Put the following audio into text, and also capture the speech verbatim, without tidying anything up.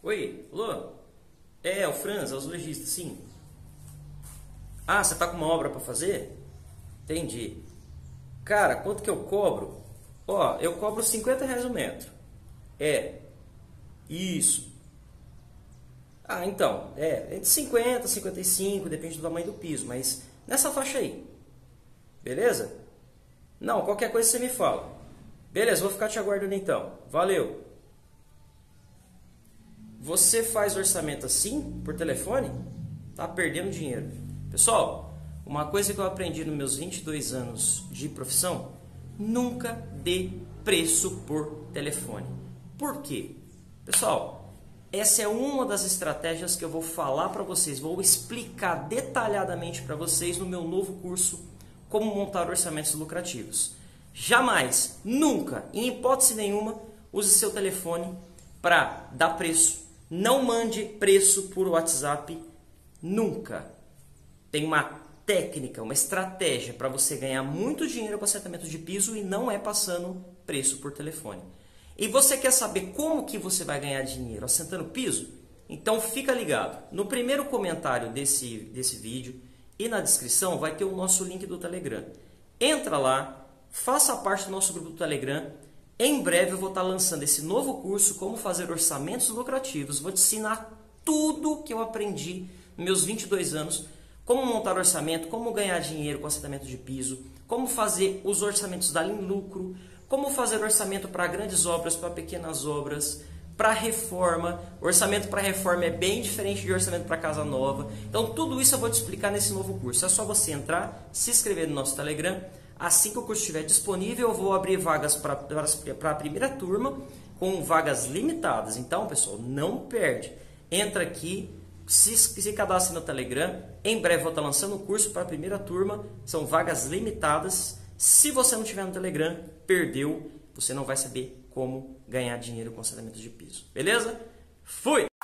Oi, alô? É, é o Franz, é o lojista, sim. Ah, você tá com uma obra para fazer? Entendi. Cara, quanto que eu cobro? Ó, eu cobro cinquenta reais o metro. É, isso. Ah, então, é, entre cinquenta e cinquenta e cinco, depende do tamanho do piso, mas nessa faixa aí. Beleza? Não, qualquer coisa você me fala. Beleza, vou ficar te aguardando então. Valeu. Você faz orçamento assim, por telefone? Tá perdendo dinheiro. Pessoal, uma coisa que eu aprendi nos meus vinte e dois anos de profissão, nunca dê preço por telefone. Por quê? Pessoal, essa é uma das estratégias que eu vou falar para vocês, vou explicar detalhadamente para vocês no meu novo curso Como Montar Orçamentos Lucrativos. Jamais, nunca, em hipótese nenhuma, use seu telefone para dar preço. Não mande preço por WhatsApp, nunca. Tem uma técnica, uma estratégia para você ganhar muito dinheiro com assentamento de piso e não é passando preço por telefone. E você quer saber como que você vai ganhar dinheiro assentando piso? Então fica ligado. No primeiro comentário desse, desse vídeo e na descrição vai ter o nosso link do Telegram. Entra lá, faça parte do nosso grupo do Telegram. Em breve eu vou estar lançando esse novo curso, Como Fazer Orçamentos Lucrativos. Vou te ensinar tudo que eu aprendi nos meus vinte e dois anos. Como montar orçamento, como ganhar dinheiro com assentamento de piso, como fazer os orçamentos dar em lucro, como fazer orçamento para grandes obras, para pequenas obras, para reforma. Orçamento para reforma é bem diferente de orçamento para casa nova. Então tudo isso eu vou te explicar nesse novo curso. É só você entrar, se inscrever no nosso Telegram. Assim que o curso estiver disponível, eu vou abrir vagas para a primeira turma, com vagas limitadas. Então, pessoal, não perde. Entra aqui, se, se cadastre no Telegram. Em breve eu vou estar lançando o curso para a primeira turma. São vagas limitadas. Se você não estiver no Telegram, perdeu. Você não vai saber como ganhar dinheiro com assentamento de piso. Beleza? Fui!